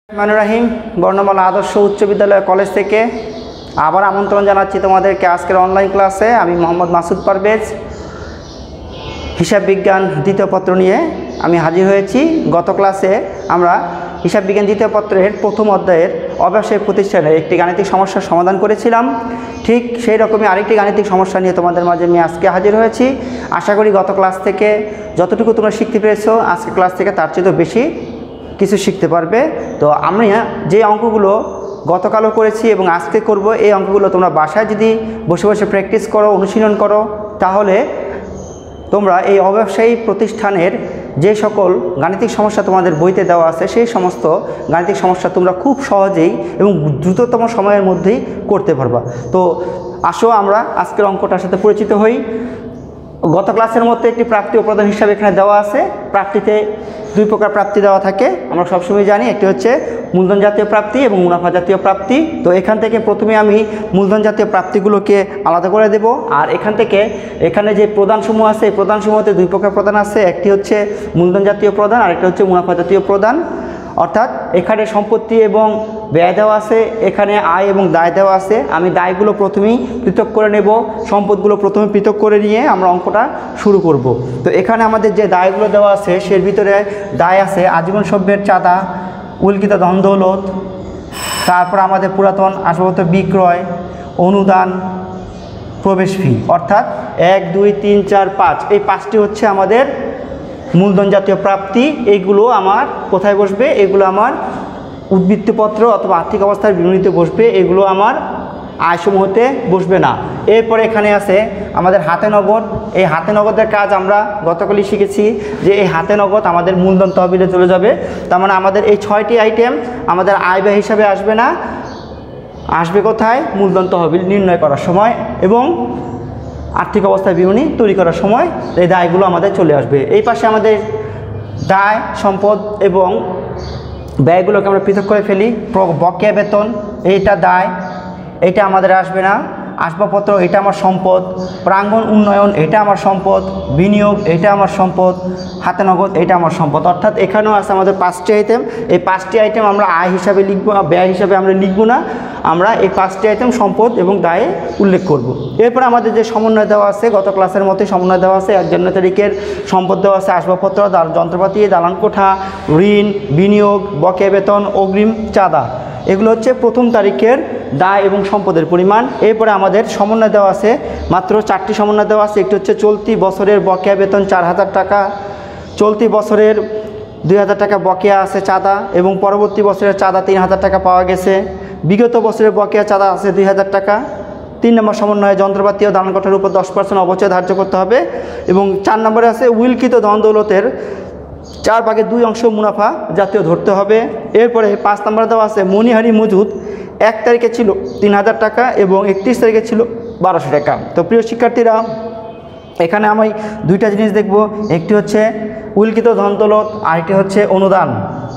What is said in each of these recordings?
রহিম বর্ণমালা আদর্শ উচ্চ বিদ্যালয় কলেজ থেকে আবার আমন্ত্রণ জানাচ্ছি তোমাদেরকে আজকের অনলাইন ক্লাসে। আমি মোহাম্মদ মাসুদ পারভেজ হিসাব বিজ্ঞান দ্বিতীয় পত্র নিয়ে আমি হাজির হয়েছি। গত ক্লাসে আমরা হিসাব বিজ্ঞান দ্বিতীয় পত্রের প্রথম অধ্যায়ের অব্যবসায়িক প্রতিষ্ঠানের একটি গাণিতিক সমস্যার সমাধান করেছিলাম। ঠিক সেই রকমই আরেকটি গাণিতিক সমস্যা নিয়ে তোমাদের মাঝে আমি আজকে হাজির হয়েছি। আশা করি গত ক্লাস থেকে যতটুকু তোমরা শিখতে পেরেছো আজকের ক্লাস থেকে তার চেয়েও বেশি কিছু শিখতে পারবে। তো আমি যে অঙ্কগুলো গতকালও করেছি এবং আজকে করব, এই অঙ্কগুলো তোমরা বাসায় যদি বসে বসে প্র্যাকটিস করো, অনুশীলন করো, তাহলে তোমরা এই অব্যবসায়ী প্রতিষ্ঠানের যে সকল গাণিতিক সমস্যা তোমাদের বইতে দেওয়া আছে সেই সমস্ত গাণিতিক সমস্যা তোমরা খুব সহজেই এবং দ্রুততম সময়ের মধ্যেই করতে পারবা। তো আসো আমরা আজকের অঙ্কটার সাথে পরিচিত হই। গত ক্লাসের মধ্যে একটি প্রাপ্তি ও প্রদান হিসাবে এখানে দেওয়া আছে। প্রাপ্তিতে দুই প্রকার প্রাপ্তি দেওয়া থাকে, আমরা সবসময় জানি। একটি হচ্ছে মূলধন জাতীয় প্রাপ্তি এবং মুনাফা জাতীয় প্রাপ্তি। তো এখান থেকে প্রথমে আমি মূলধন জাতীয় প্রাপ্তিগুলোকে আলাদা করে দেব। আর এখান থেকে এখানে যে প্রদানসমূহ আছে, এই প্রদানসমূহতে দুই প্রকার প্রদান আছে। একটি হচ্ছে মূলধন জাতীয় প্রদান আর একটা হচ্ছে মুনাফা জাতীয় প্রদান। অর্থাৎ এখানে সম্পত্তি এবং ব্যয় দেওয়া আছে, এখানে আয় এবং দায় দেওয়া আছে। আমি দায়গুলো প্রথমেই পৃথক করে নেব, সম্পদগুলো প্রথমে পৃথক করে নিয়ে আমরা অঙ্কটা শুরু করব। তো এখানে আমাদের যে দায়গুলো দেওয়া আছে সের ভিতরে দায় আছে আজীবন সভ্যের চাঁদা, উল্কিত ধন দৌলত, তারপর আমাদের পুরাতন আসবাবপত্র বিক্রয়, অনুদান, প্রবেশ ফি। অর্থাৎ 1, 2, 3, 4, 5 এই 5টি হচ্ছে আমাদের মূলধন জাতীয় প্রাপ্তি। এইগুলো আমার কোথায় বসবে? এগুলো আমার উদ্বৃত্তপত্র অথবা আর্থিক অবস্থার বিবরণীতে বসবে, এগুলো আমার আয়সমূহতে বসবে না। এরপরে এখানে আছে আমাদের হাতে নগদ। এই হাতে নগদের কাজ আমরা গতকালই শিখেছি যে এই হাতে নগদ আমাদের মূলধন তহবিলে চলে যাবে। তার মানে আমাদের এই 6টি আইটেম আমাদের আয় ব্যয় হিসাবে আসবে না, আসবে কোথায়? মূলধন তহবিল নির্ণয় করার সময় এবং আর্থিক অবস্থার বিবরণী তৈরি করার সময় এই দায়গুলো আমাদের চলে আসবে। এই পাশে আমাদের দায়, সম্পদ এবং ব্যয়গুলোকে আমরা পৃথক করে ফেলি। বকেয়া বেতন এইটা দায়, এটা আমাদের আসবে না। আসবাবপত্র এটা আমার সম্পদ, প্রাঙ্গণ উন্নয়ন এটা আমার সম্পদ, বিনিয়োগ এটা আমার সম্পদ, হাতে নগদ এটা আমার সম্পদ। অর্থাৎ এখানেও আছে আমাদের 5টি আইটেম। এই 5টি আইটেম আমরা আয় হিসাবে লিখবো, ব্যয় হিসাবে আমরা লিখবো না, আমরা এই 5টি আইটেম সম্পদ এবং দায়ে উল্লেখ করব। এরপর আমাদের যে সমন্বয় দেওয়া আছে গত ক্লাসের মতোই সমন্বয় দেওয়া আছে। 1 জানুয়ারি তারিখের সম্পদ দেওয়া আছে আসবাবপত্র, যন্ত্রপাতি, দালান কোঠা, ঋণ, বিনিয়োগ, বকেয়া বেতন, অগ্রিম, চাঁদা। এগুলো হচ্ছে প্রথম তারিখের দায় এবং সম্পদের পরিমাণ। এরপরে আমাদের সমন্বয় দেওয়া আছে, মাত্র 4টি সমন্বয় দেওয়া আছে। একটি হচ্ছে চলতি বছরের বকেয়া বেতন 4000 টাকা, চলতি বছরের 2000 টাকা বকেয়া আছে চাঁদা এবং পরবর্তী বছরের চাঁদা 3000 টাকা পাওয়া গেছে, বিগত বছরের বকেয়া চাঁদা আছে 2000 টাকা। 3 নম্বর সমন্বয়ে যন্ত্রপাতি ও দালান কোঠার উপর 10% অবচয় ধার্য করতে হবে। এবং 4 নম্বরে আছে উইলকিত ধন দৌলতের 4 ভাগের 2 অংশ মুনাফা জাতীয় ধরতে হবে। এরপরে 5 নম্বরে দেওয়া আছে মণিহারি মজুদ 1 তারিখে ছিল 3000 টাকা এবং 31 তারিখে ছিল 1200 টাকা। তো প্রিয় শিক্ষার্থীরা, এখানে আমি 2টা জিনিস দেখব। একটি হচ্ছে উল্কিত ধন দৌলত, আরেকটি হচ্ছে অনুদান।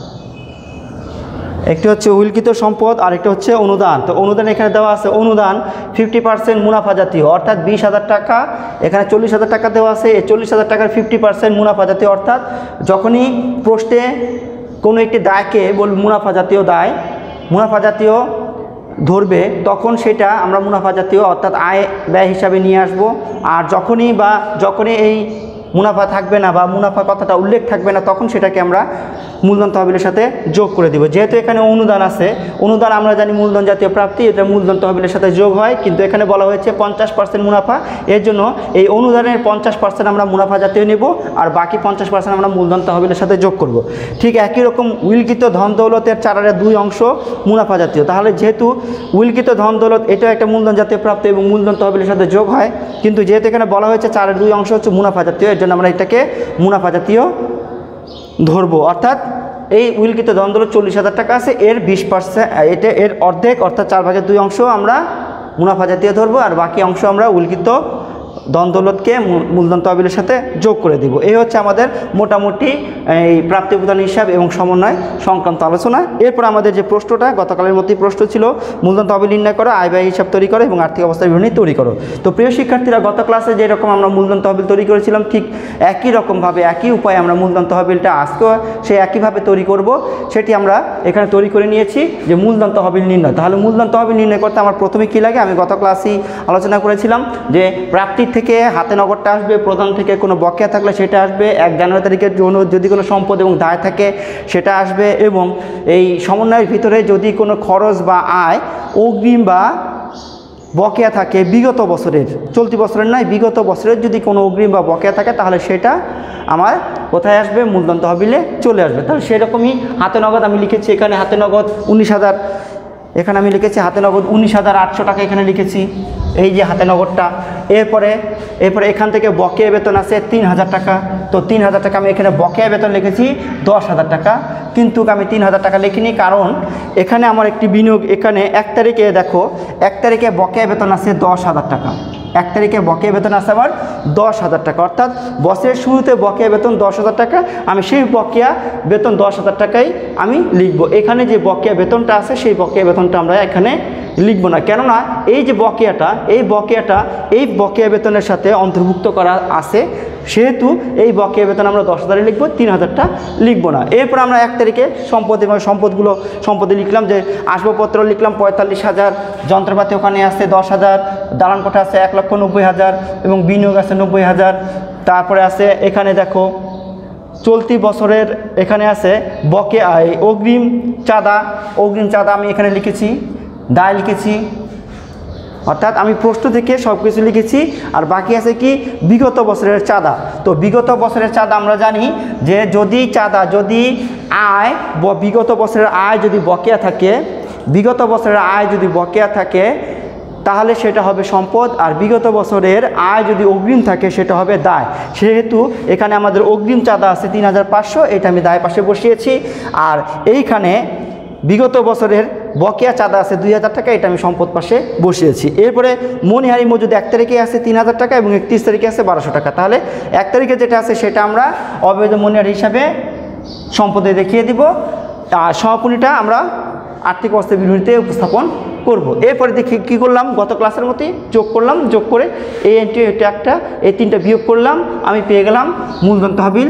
একটি হচ্ছে উল্কিত সম্পদ, আরেকটি হচ্ছে অনুদান। তো অনুদান এখানে দেওয়া আছে অনুদান 50% মুনাফা জাতীয়, অর্থাৎ 20,000 টাকা। এখানে 40,000 টাকা দেওয়া আছে। এই 40,000 টাকার 50% মুনাফা জাতীয়। অর্থাৎ যখনই প্রশ্নে কোনো একটি দায়কে বলবে মুনাফা জাতীয় দায়, মুনাফা জাতীয় ধরবে, তখন সেটা আমরা মুনাফা জাতীয় অর্থাৎ আয় ব্যয় হিসাবে নিয়ে আসব। আর যখনই এই মুনাফা থাকবে না বা মুনাফা কথাটা উল্লেখ থাকবে না, তখন সেটাকে আমরা মূলধন তহবিলের সাথে যোগ করে দিব। যেহেতু এখানে অনুদান আছে, অনুদান আমরা জানি মূলধন জাতীয় প্রাপ্তি, এটা মূলধন তহবিলের সাথে যোগ হয়, কিন্তু এখানে বলা হয়েছে 50% মুনাফা। এর জন্য এই অনুদানের 50% আমরা মুনাফা জাতীয় নেব আর বাকি 50% আমরা মূলধন তহবিলের সাথে যোগ করব। ঠিক একই রকম উইলকিত ধন দৌলতের 4-এর 2 অংশ মুনাফা জাতীয়। তাহলে যেহেতু উইলকিত ধন দৌলত এটা একটা মূলধন জাতীয় প্রাপ্তি এবং মূলধন তহবিলের সাথে যোগ হয়, কিন্তু যেহেতু এখানে বলা হয়েছে 4-এর 2 অংশ হচ্ছে মুনাফা জাতীয়, এর জন্য আমরা এটাকে মুনাফা জাতীয় ধরবো। অর্থাৎ এই উইলকিত ধন দৌলত 40,000 টাকা আছে, এর 20% এটা এর অর্ধেক অর্থাৎ 4 ভাগের 2 অংশ আমরা মুনাফা জাতীয় ধরবো আর বাকি অংশ আমরা উইলকিত দৌলতকে মূলধন তহবিলের সাথে যোগ করে দিব। এই হচ্ছে আমাদের মোটামুটি এই প্রাপ্তি প্রদান হিসাব এবং সমন্বয় সংক্রান্ত আলোচনা। এরপর আমাদের যে প্রশ্নটা গতকালের মতোই প্রশ্ন ছিল, মূলধন তহবিল নির্ণয় করো, আয় ব্যয় হিসাব তৈরি করো এবং আর্থিক অবস্থা বিবরণী তৈরি করো। তো প্রিয় শিক্ষার্থীরা, গত ক্লাসে যেরকম আমরা মূলধন তহবিল তৈরি করেছিলাম, ঠিক একই রকমভাবে একই উপায়ে আমরা মূলধন তহবিলটা আজকেও সেই একইভাবে তৈরি করব। সেটি আমরা এখানে তৈরি করে নিয়েছি যে মূলধন তহবিল নির্ণয়। তাহলে মূলধন তহবিল নির্ণয় করতে আমার প্রথমে কী লাগে, আমি গত ক্লাসেই আলোচনা করেছিলাম যে প্রাপ্তির থেকে হাতে নগদটা আসবে, প্রদান থেকে কোনো বকেয়া থাকলে সেটা আসবে, 1 জানুয়ারি তারিখের জন্য যদি কোনো সম্পদ এবং দায় থাকে সেটা আসবে, এবং এই সমন্বয়ের ভিতরে যদি কোনো খরচ বা আয় অগ্রিম বা বকেয়া থাকে বিগত বছরের, চলতি বছরের নয় বিগত বছরের যদি কোনো অগ্রিম বা বকেয়া থাকে তাহলে সেটা আমার কোথায় আসবে, মূলধন তহবিলে চলে আসবে। তাহলে সেরকমই হাতে নগদ আমি লিখেছি, এখানে হাতে নগদ 19,000, এখানে আমি লিখেছি হাতে নগদ 19,800 টাকা, এখানে লিখেছি এই যে হাতে নগদটা। এরপরে এখান থেকে বকেয়া বেতন আছে 3,000 টাকা, তো 3,000 টাকা আমি এখানে বকেয়া বেতন লিখেছি 10,000 টাকা, কিন্তু আমি 3,000 টাকা লিখিনি, কারণ এখানে আমার একটি বিনিয়োগ, এখানে 1 তারিখে দেখো 1 তারিখে বকেয়া বেতন আছে 10,000 টাকা, 1 তারিখে বকেয়া বেতন আছে আবার 10,000 টাকা, অর্থাৎ বছরের শুরুতে বকেয়া বেতন 10,000 টাকা, আমি সেই বকেয়া বেতন 10,000 টাকাই আমি লিখব। এখানে যে বকেয়া বেতনটা আছে সেই বকেয়া বেতনটা আমরা এখানে লিখব না, কেননা এই যে বকেয়াটা এই বকেয়া বেতনের সাথে অন্তর্ভুক্ত করা আছে, সেহেতু এই বকেয়া বেতন আমরা 10,000 লিখব, 3,000টা লিখব না। এরপর আমরা 1 তারিখে সম্পদ এবং সম্পদে লিখলাম যে আসবাবপত্র লিখলাম 45,000, যন্ত্রপাতি ওখানে আছে 10,000, দালান কোঠা আছে 1,90,000 এবং বিনিয়োগ আছে 90,000। তারপরে আছে এখানে দেখো চলতি বছরের এখানে আছে বকেয়া অগ্রিম চাঁদা আমি এখানে লিখেছি, দায় লিখেছি, অর্থাৎ আমি প্রশ্ন থেকে সব কিছু লিখেছি। আর বাকি আছে কি, বিগত বছরের চাঁদা। তো বিগত বছরের চাঁদা আমরা জানি যে যদি আয় বিগত বছরের আয় যদি বকেয়া থাকে তাহলে সেটা হবে সম্পদ, আর বিগত বছরের আয় যদি অগ্রিম থাকে সেটা হবে দায়। সেহেতু এখানে আমাদের অগ্রিম চাঁদা আছে 3,500, এটা আমি দায় পাশে বসিয়েছি। আর এইখানে বিগত বছরের বকেয়া চাঁদা আছে 2,000 টাকা, এটা আমি সম্পদ পাশে বসিয়েছি। এরপরে মনিহারি মজুদ 1 তারিখে আছে 3,000 টাকা এবং 31 তারিখে আছে 1,200 টাকা। তাহলে 1 তারিখে যেটা আছে সেটা আমরা অবৈধ মনিহারি হিসাবে সম্পদে দেখিয়ে দিব, আর সমাপনীটা আমরা আর্থিক অবস্থা বিবরণীতে উপস্থাপন করব। এরপরে দেখি কী করলাম, গত ক্লাসের মতোই যোগ করলাম, যোগ করে এই এন্ট্রি এটা একটা, এই 3টা বিয়োগ করলাম, আমি পেয়ে গেলাম মূলধন তহবিল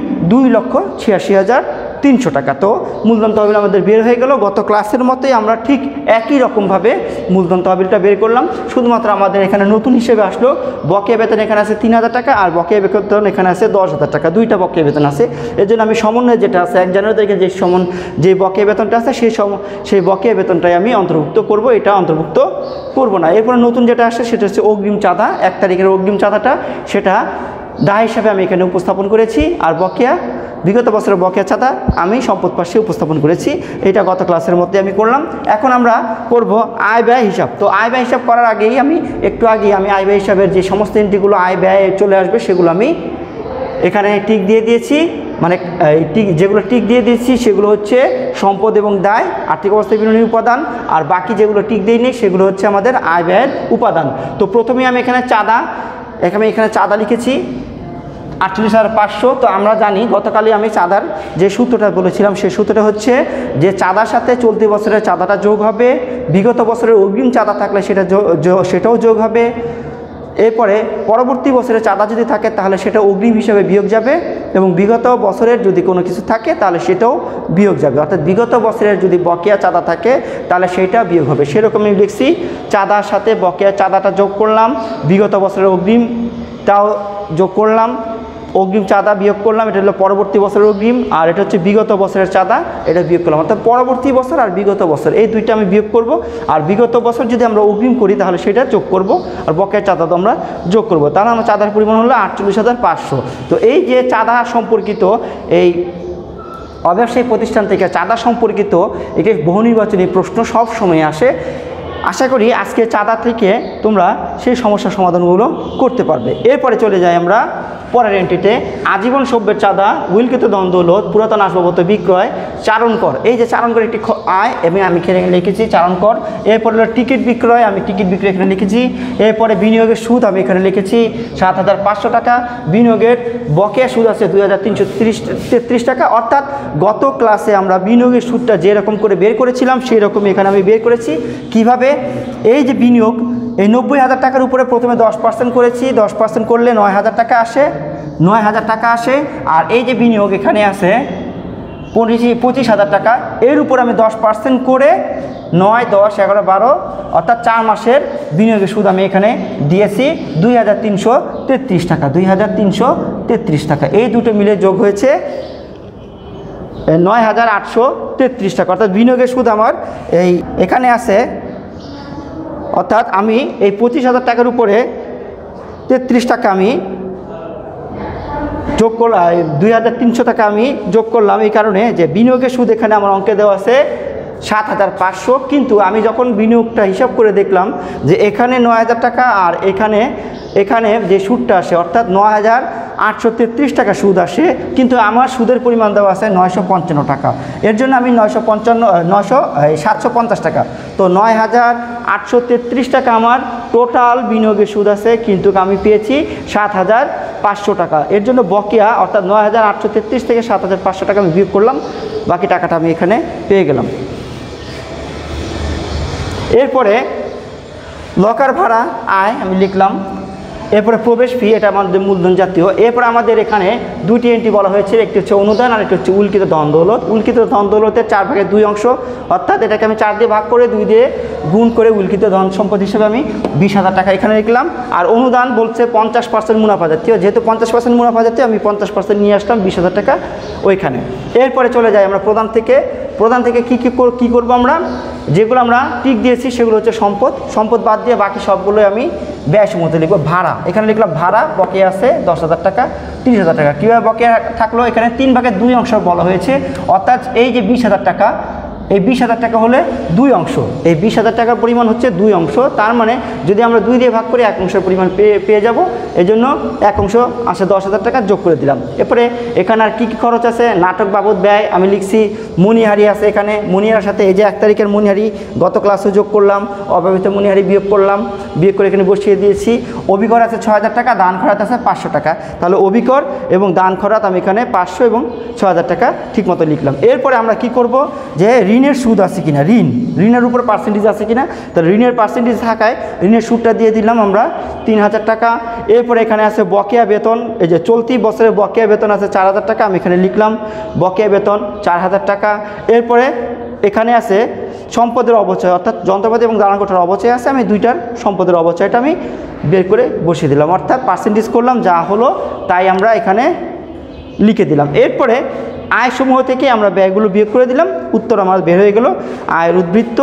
2,86,300 টাকা। তো মূলধন তহবিল আমাদের বের হয়ে গেল। গত ক্লাসের মতোই আমরা ঠিক একই রকমভাবে মূলধন তহবিলটা বের করলাম, শুধুমাত্র আমাদের এখানে নতুন হিসেবে আসলো বকেয়া বেতন এখানে আছে 3,000 টাকা আর বকেয়া বেতন এখানে আছে 10,000 টাকা, 2টা বকেয়া বেতন আছে। এর জন্য আমি সমন্বয় যেটা আছে 1 জানুয়ারি তারিখে যে বকেয়া বেতনটা আছে সেই বকেয়া বেতনটাই আমি অন্তর্ভুক্ত করব, এটা অন্তর্ভুক্ত করব না। এরপরে নতুন যেটা আসে সেটা হচ্ছে অগ্রিম চাঁদা, 1 তারিখের অগ্রিম চাঁদাটা, সেটা দায় হিসাবে আমি এখানে উপস্থাপন করেছি। আর বিগত বছরের বকেয়া চাঁদা আমি সম্পদ পাশে উপস্থাপন করেছি, এটা গত ক্লাসের মধ্যে আমি করলাম। এখন আমরা করব আয় ব্যয় হিসাব। তো আয় ব্যয় হিসাব করার আগেই আমি আয় ব্যয় হিসাবের যে সমস্ত এন্ট্রিগুলো আয় ব্যয় চলে আসবে সেগুলো আমি এখানে টিক দিয়ে দিয়েছি, মানে যেগুলো টিক দিয়ে দিয়েছি সেগুলো হচ্ছে সম্পদ এবং দায়, আর্থিক অবস্থা বিবরণী উপাদান, আর বাকি যেগুলো টিক দিইনি সেগুলো হচ্ছে আমাদের আয় ব্যয়ের উপাদান। তো প্রথমে আমি এখানে চাঁদা লিখেছি 48,500। তো আমরা জানি গতকালই আমি চাঁদার যে সূত্রটা বলেছিলাম সেই সূত্রটা হচ্ছে যে চাঁদার সাথে চলতি বছরের চাঁদাটা যোগ হবে, বিগত বছরের অগ্রিম চাঁদা থাকলে সেটাও যোগ হবে, এরপরে পরবর্তী বছরের চাঁদা যদি থাকে তাহলে সেটা অগ্রিম হিসাবে বিয়োগ যাবে, এবং বিগত বছরের যদি কোনো কিছু থাকে তাহলে সেটাও বিয়োগ যাবে, অর্থাৎ বিগত বছরের যদি বকেয়া চাঁদা থাকে তাহলে সেইটা বিয়োগ হবে। সেরকমই লিখছি, চাঁদার সাথে বকেয়া চাঁদাটা যোগ করলাম, বিগত বছরের অগ্রিমটাও যোগ করলাম, অগ্রিম চাঁদা বিয়োগ করলাম, এটা হলো পরবর্তী বছরের অগ্রিম, আর এটা হচ্ছে বিগত বছরের চাঁদা, এটা বিয়োগ করলাম, অর্থাৎ পরবর্তী বছর আর বিগত বছর এই দুইটা আমি বিয়োগ করব। আর বিগত বছর যদি আমরা অগ্রিম করি তাহলে সেটা যোগ করব, আর বকেয়া চাঁদা তো আমরা যোগ করব, তাহলে আমার চাঁদার পরিমাণ হলো 48,500। তো এই যে চাঁদা সম্পর্কিত এই অব্যবসায়িক প্রতিষ্ঠান থেকে চাঁদা সম্পর্কিত একটি বহু নির্বাচনী প্রশ্ন সব সময় আসে। আশা করি আজকে চাঁদা থেকে তোমরা সেই সমস্যার সমাধানগুলো করতে পারবে। এরপরে চলে যাই আমরা পরের এন্ট্রিতে আজীবন সভ্যের চাঁদা, উইলকৃত দ্বন্দ্বলোধ, পুরাতন আসবাবপত্র বিক্রয়, চারণকর, এই যে চারণকর একটি আয় এবং আমি এখানে লিখেছি চারণকর। এরপরে হলো টিকিট বিক্রয়, আমি টিকিট বিক্রয় এখানে লিখেছি। এরপরে বিনিয়োগের সুদ আমি এখানে লিখেছি 7,500 টাকা। বিনিয়োগের বকেয়া সুদ আছে 2,333 টাকা। অর্থাৎ গত ক্লাসে আমরা বিনিয়োগের সুদটা যেরকম করে বের করেছিলাম সেই রকমই এখানে আমি বের করেছি। কিভাবে? এই যে বিনিয়োগ, এই 90,000 টাকার উপরে প্রথমে 10% করেছি, 10% করলে 9,000 টাকা আসে, 9,000 টাকা আসে। আর এই যে বিনিয়োগ এখানে আছে 25,000 টাকা, এর উপর আমি 10% করে 9, 10, 11, 12 অর্থাৎ 4 মাসের বিনিয়োগের সুদ আমি এখানে দিয়েছি 2,333 টাকা, 2,333 টাকা। এই দুটো মিলে যোগ হয়েছে 9,833 টাকা। অর্থাৎ বিনিয়োগের সুদ আমার এখানে আছে, অর্থাৎ আমি এই 25,000 টাকার উপরে 33 টাকা আমি যোগ করলাম, 2,300 টাকা আমি যোগ করলাম এই কারণে যে বিনিয়োগের সুদ এখানে আমার অঙ্কে দেওয়া আছে 7,500। কিন্তু আমি যখন বিনিয়োগটা হিসাব করে দেখলাম যে এখানে 9,000 টাকা আর এখানে যে সুদটা আসে অর্থাৎ 9,833 টাকা সুদ আসে, কিন্তু আমার সুদের পরিমাণ দেওয়া আছে 955 টাকা। এর জন্য আমি 750 টাকা, তো 9,833 টাকা আমার টোটাল বিনিয়োগের সুদ আছে, কিন্তু আমি পেয়েছি 7,500 টাকা। এর জন্য বকেয়া অর্থাৎ 9,833 থেকে 7,500 টাকা আমি বিয়োগ করলাম, বাকি টাকাটা আমি এখানে পেয়ে গেলাম। এরপরে লকার ভাড়া আয় আমি লিখলাম। এরপরে প্রবেশ ফি, এটা আমাদের মূলধন জাতীয়। এরপরে আমাদের এখানে দুটি এন্ট্রি বলা হয়েছে, একটি হচ্ছে অনুদান আর একটি হচ্ছে উল্কিত ধন-দৌলত। উল্কিত ধন-দৌলতের 4 ভাগের 2 অংশ, অর্থাৎ এটাকে আমি 4 দিয়ে ভাগ করে 2 দিয়ে গুণ করে উল্কিত ধন সম্পদ হিসেবে আমি 20,000 টাকা এখানে লিখলাম। আর অনুদান বলছে 50% মুনাফা জাতীয়, যেহেতু 50% মুনাফা জাতীয় আমি 50% নিয়ে আসলাম 20,000 টাকা ওইখানে। এরপরে চলে যাই আমরা প্রধান থেকে কী করবো আমরা, যেগুলো আমরা টিক দিয়েছি সেগুলো হচ্ছে সম্পদ বাদ দিয়ে বাকি সবগুলোই আমি ব্যয় মধ্যে লিখবো। ভাড়া এখানে লিখলাম, ভাড়া বকেয়া আছে 10,000 টাকা, 30,000 টাকা। কীভাবে বকেয়া থাকলো? এখানে 3 ভাগের 2 অংশ বলা হয়েছে, অর্থাৎ এই যে 20,000 টাকা, এই 20,000 টাকা হলে 2 অংশ, এই 20,000 টাকার পরিমাণ হচ্ছে 2 অংশ। তার মানে যদি আমরা 2 দিয়ে ভাগ করি 1 অংশের পরিমাণ পেয়ে যাব, এই জন্য 1 অংশ আসে 10,000 টাকা যোগ করে দিলাম। এরপরে এখানে আর কী কী খরচ আছে? নাটক বাবদ ব্যয় আমি লিখছি, মণিহারি আছে এখানে, মণিহারির সাথে এই যে 1 তারিখের মণিহারি গত ক্লাসে যোগ করলাম, অব্যবহৃত মণিহারি বিয়োগ করলাম, বিয়োগ করে এখানে বসিয়ে দিয়েছি। অভিকর আছে 6,000 টাকা, দান খরচ আছে 500 টাকা, তাহলে অভিকর এবং দান খরচ আমি এখানে 500 এবং 6,000 টাকা ঠিকমতো লিখলাম। এরপরে আমরা কি করব, যে ঋণের সুদ আছে কিনা, ঋণের উপর পার্সেন্টেজ আছে কিনা, তাহলে ঋণের পার্সেন্টেজ থাকায় ঋণের সুদটা দিয়ে দিলাম আমরা 3,000 টাকা। এরপরে এখানে আছে বকেয়া বেতন, এই যে চলতি বছরের বকেয়া বেতন আছে 4,000 টাকা, আমি এখানে লিখলাম বকেয়া বেতন 4,000 টাকা। এরপরে এখানে আছে সম্পদের অবচয়, অর্থাৎ যন্ত্রপাতি এবং দালানকোঠার অবচয় আছে, আমি 2টার সম্পদের অবচয়টা আমি বের করে বসিয়ে দিলাম, অর্থাৎ পার্সেন্টেজ করলাম, যা হলো তাই আমরা এখানে লিখে দিলাম। এরপরে আয়সমূহ থেকে আমরা ব্যয়গুলো বিয়োগ করে দিলাম, উত্তর আমার বের হয়ে গেল আয়ের উদ্বৃত্ত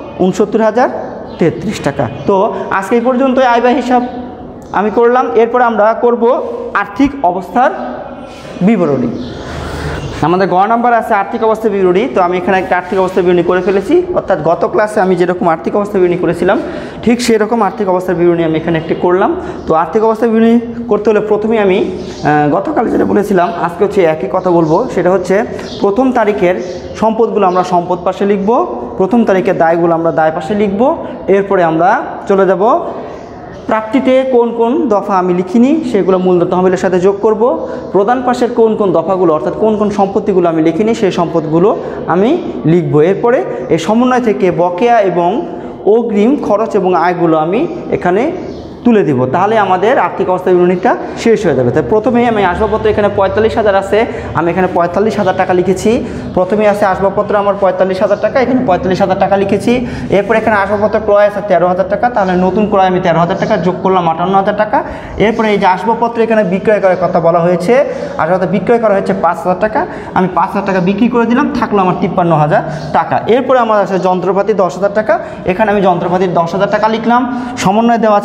69,033 টাকা। তো আজকে এই পর্যন্ত আয় ব্যয় হিসাব আমি করলাম। এরপরে আমরা করব আর্থিক অবস্থার বিবরণী। আমাদের গ নাম্বার আছে আর্থিক অবস্থা বিবরণী। তো আমি এখানে একটা আর্থিক অবস্থা বিবরণী করে ফেলেছি, অর্থাৎ গত ক্লাসে আমি যেরকম আর্থিক অবস্থা বিবরণী করেছিলাম ঠিক সেরকম আর্থিক অবস্থার বিবরণী আমি এখানে একটি করলাম। তো আর্থিক অবস্থা বিবরণী করতে হলে প্রথমে আমি গতকাল যেটা বলেছিলাম আজকে হচ্ছে একই কথা বলবো, সেটা হচ্ছে প্রথম তারিখের সম্পদগুলো আমরা সম্পদ পাশে লিখব, প্রথম তারিখের দায়গুলো আমরা দায় পাশে লিখব। এরপরে আমরা চলে যাব প্রাপ্তিতে কোন কোন দফা আমি লিখিনি সেগুলো মূলধন তহবিলের সাথে যোগ করব। প্রধান পাশের কোন কোন দফাগুলো অর্থাৎ কোন কোন সম্পত্তিগুলো আমি লিখিনি সেই সম্পদগুলো আমি লিখব। এরপরে এই সমন্বয় থেকে বকেয়া এবং অগ্রিম খরচ এবং আয়গুলো আমি এখানে তুলে দিব, তাহলে আমাদের আর্থিক অবস্থা বিবরণীটা শেষ হয়ে যাবে। তাই প্রথমেই আমি আসবাবপত্র এখানে 45,000 আছে, আমি এখানে 45,000 টাকা লিখেছি। প্রথমে আছে আসবাবপত্র আমার 45,000 টাকা, এখানে 45,000 টাকা লিখেছি। এরপর এখানে আসবাবপত্র ক্রয় আছে 13,000 টাকা, তাহলে নতুন ক্রয় আমি 13,000 টাকা যোগ করলাম 58,000 টাকা। এরপরে এই যে আসবাবপত্র এখানে বিক্রয় করার কথা বলা হয়েছে, আসবাবপত্র বিক্রয় করা হয়েছে 5,000 টাকা, আমি 5,000 টাকা বিক্রি করে দিলাম, থাকলো আমার 53,000 টাকা। এরপরে আমার আছে যন্ত্রপাতি 10,000 টাকা, এখানে আমি যন্ত্রপাতির 10,000 টাকা লিখলাম। সমন্বয় দেওয়া ছিল যন্ত্রপাতি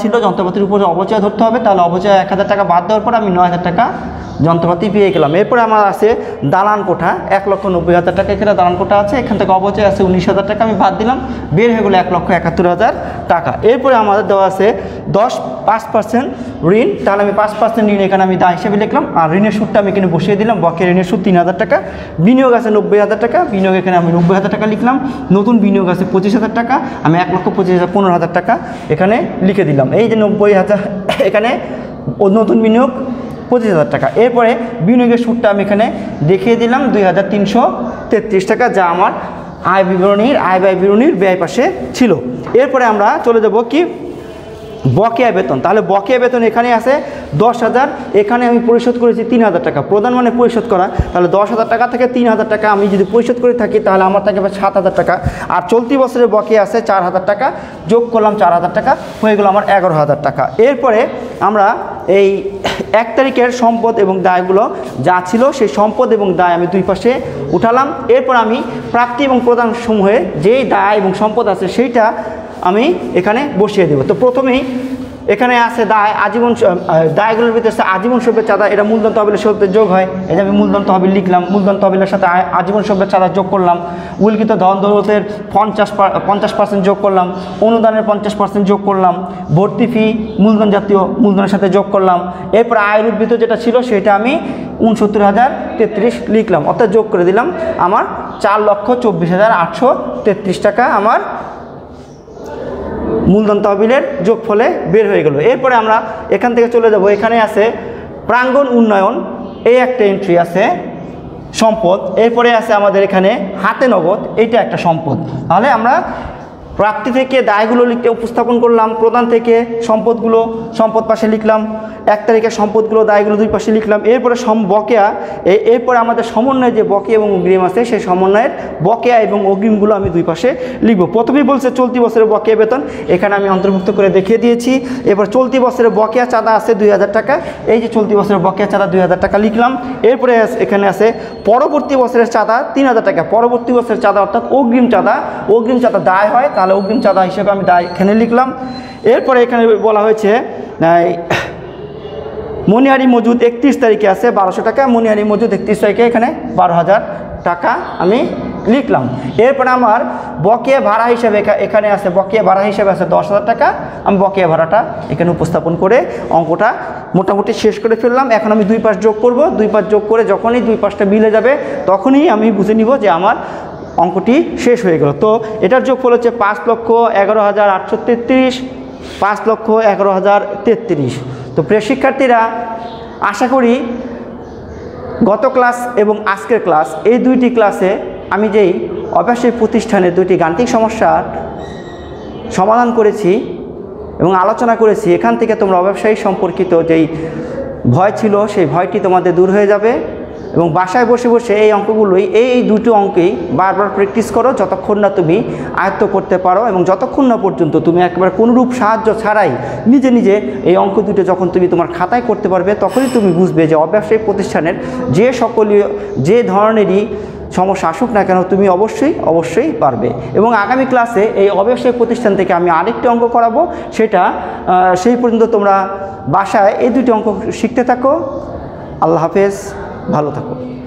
যন্ত্রপাতির উপরে অবচয় ধরতে হবে, তাহলে অবচয় 1000 টাকা বাদ দেওয়ার পর আমি 9000 টাকা যন্ত্রপাতি পেয়ে গেলাম। এরপরে আমার আছে দালান কোঠা, 1,90,000 টাকা এখানে দালান কোঠা আছে, এখান থেকে অবচয় আছে 19,000 টাকা, আমি বাদ দিলাম, বের হয়ে গেলো 1,71,000 টাকা। এরপরে আমাদের দেওয়া আছে 5% ঋণ, তাহলে আমি 5% ঋণ এখানে আমি দায় হিসেবে লিখলাম, আর ঋণের সুদটা আমি এখানে বসিয়ে দিলাম, বকেয়া ঋণের সুদ 3,000 টাকা। বিনিয়োগ আছে 90,000 টাকা, বিনিয়োগ এখানে আমি 90,000 টাকা লিখলাম। নতুন বিনিয়োগ আছে 25,000 টাকা, আমি 1,25,000 টাকা এখানে লিখে দিলাম। এই যে 90,000 এখানে নতুন বিনিয়োগ 25,000 টাকা। এরপরে বিনিয়োগের সুদটা আমি এখানে দেখিয়ে দিলাম 2,333 টাকা, যা আমার আয় ব্যয় বিবরণীর ব্যয় পাশে ছিল। এরপরে আমরা চলে যাব কি বকেয়া বেতন। তাহলে বকেয়া বেতন এখানে আছে 10,000, এখানে আমি পরিশোধ করেছি 3,000 টাকা, প্রধান মানে পরিশোধ করা, তাহলে 10,000 টাকা থেকে 3,000 টাকা আমি যদি পরিশোধ করে থাকি তাহলে আমার থাকে 7,000 টাকা। আর চলতি বছরের বকেয়া আছে 4,000 টাকা, যোগ করলাম 4,000 টাকা, হয়ে গেলো আমার 11,000 টাকা। এরপরে আমরা এই 1 তারিখের সম্পদ এবং দায়গুলো যা ছিল সেই সম্পদ এবং দায় আমি দুই পাশে উঠালাম। এরপর আমি প্রাপ্তি এবং প্রদান সমূহে যেই দায় এবং সম্পদ আছে সেইটা আমি এখানে বসিয়ে দেব। তো প্রথমেই এখানে আছে দায়, দায়গুলোর ভিতরে আছে আজীবন সভ্যের চাঁদা, এটা মূলধন তহবিলের সাথে যোগ হয়, এটা আমি মূলধন তহবিল লিখলাম, মূলধন তহবিলের সাথে আজীবন সভ্যের চাঁদা যোগ করলাম, উল্লিখিত ধন দৌলতের 50% যোগ করলাম, অনুদানের 50% যোগ করলাম, ভর্তি ফি মূলধন জাতীয় মূলধনের সাথে যোগ করলাম। এরপর আয়ের উদ্বৃত্ত যেটা ছিল সেটা আমি 69,033 লিখলাম, অর্থাৎ যোগ করে দিলাম, আমার 4,24,833 টাকা আমার মূলধন তহবিলের যোগফলে বের হয়ে গেল। এরপরে আমরা এখান থেকে চলে যাব, এখানে আছে প্রাঙ্গণ উন্নয়ন, এই একটা এন্ট্রি আছে সম্পদ। এরপরে আছে আমাদের এখানে হাতে নগদ, এইটা একটা সম্পদ। তাহলে আমরা প্রাপ্তি থেকে দায়গুলো লিখতে উপস্থাপন করলাম, প্রদান থেকে সম্পদ পাশে লিখলাম, 1 তারিখের সম্পদগুলো দায়গুলো দুই পাশে লিখলাম। এরপরে বকেয়া, এরপরে আমাদের সমন্বয়ে যে বকেয়া এবং অগ্রিম আছে সেই সমন্বয়ের বকেয়া এবং অগ্রিমগুলো আমি দুই পাশে লিখব। প্রথমেই বলছে চলতি বছরের বকেয়া বেতন, এখানে আমি অন্তর্ভুক্ত করে দেখিয়ে দিয়েছি। এবার চলতি বছরের বকেয়া চাঁদা আছে 2,000 টাকা, এই যে চলতি বছরের বকেয়া চাঁদা 2,000 টাকা লিখলাম। এরপরে এখানে আছে পরবর্তী বছরের চাঁদা 3,000 টাকা, পরবর্তী বছরের চাঁদা অর্থাৎ অগ্রিম চাঁদা দায় হয়, তাহলে অগ্রিম চাঁদা হিসেবে আমি দায় এখানে লিখলাম। এরপরে এখানে বলা হয়েছে মনিহারি মজুদ 31 তারিখে আছে 1,200 টাকা, মনিহারি মজুদ 31 তারিখে এখানে 12,000 টাকা আমি লিখলাম। এরপরে আমার বকেয়া ভাড়া হিসেবে এখানে আছে, বকেয়া ভাড়া হিসেবে আছে 10,000 টাকা, আমি বকেয়া ভাড়াটা এখানে উপস্থাপন করে অঙ্কটা মোটামুটি শেষ করে ফেললাম। এখন আমি দুই পাশ যোগ করব, দুই পাশ যোগ করে যখনই দুই পাশটা মিলে যাবে তখনই আমি বুঝে নিব যে আমার অঙ্কটি শেষ হয়ে গেল। তো এটার যোগফল হচ্ছে 5,11,833, 5,11,033। তো প্রিয় শিক্ষার্থীরা, আশা করি গত ক্লাস এবং আজকের ক্লাস, এই দুইটি ক্লাসে আমি যেই অব্যবসায়ী প্রতিষ্ঠানের দুইটি গাণিতিক সমস্যার সমাধান করেছি এবং আলোচনা করেছি, এখান থেকে তোমরা অব্যবসায়ী সম্পর্কিত যেই ভয় ছিল সেই ভয়টি তোমাদের দূর হয়ে যাবে এবং বাসায় বসে বসে এই অঙ্কগুলোই, এই দুটো অঙ্কেই বারবার প্র্যাকটিস করো যতক্ষণ না তুমি আয়ত্ত করতে পারো এবং যতক্ষণ না পর্যন্ত তুমি একেবারে কোনোরূপ সাহায্য ছাড়াই নিজে নিজে এই অঙ্ক দুটো যখন তুমি তোমার খাতায় করতে পারবে তখনই তুমি বুঝবে যে অব্যবসায়িক প্রতিষ্ঠানের যে ধরনেরই সমস্যা আসুক না কেন তুমি অবশ্যই পারবে। এবং আগামী ক্লাসে এই অব্যবসায়িক প্রতিষ্ঠান থেকে আমি আরেকটি অঙ্ক করাবো, সেটা সেই পর্যন্ত তোমরা বাসায় এই দুটি অঙ্ক শিখতে থাকো। আল্লাহ হাফেজ, ভালো থাকো।